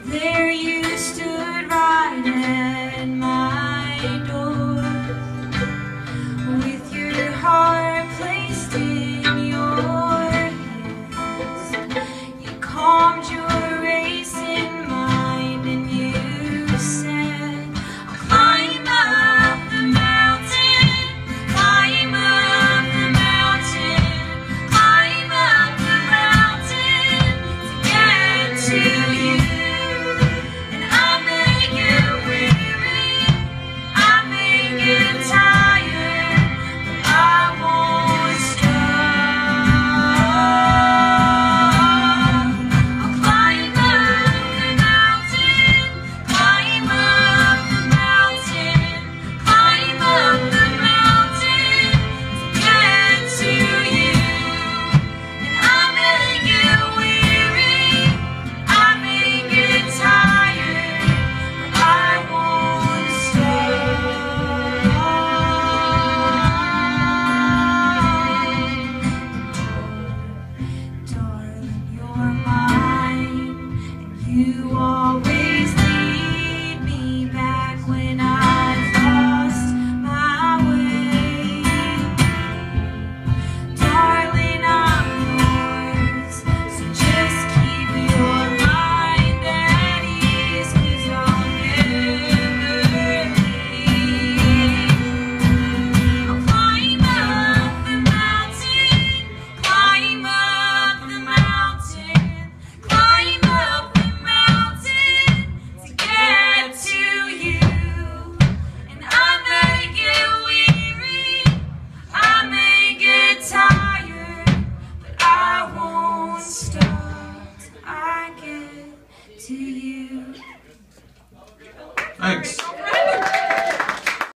There you stood right at my door, with your heart placed in your hands. You calmed your racing mind and you said, I'll climb up the mountain, climb up the mountain, climb up the mountain to get to you. You are